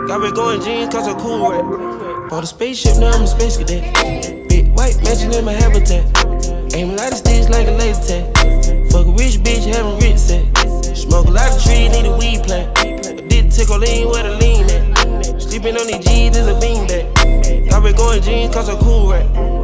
Got me going jeans cause I'm cool, right? Bought a spaceship, now I'm a space cadet. Big white mansion in my habitat. Aim a lot of sticks like a laser tag. Fuck a rich bitch, having rich set. Smoke a lot of trees, need a weed plant. A dick tickle lean where the lean at. Sleeping on these G's is a beanbag. Got me going jeans cause I'm cool, right?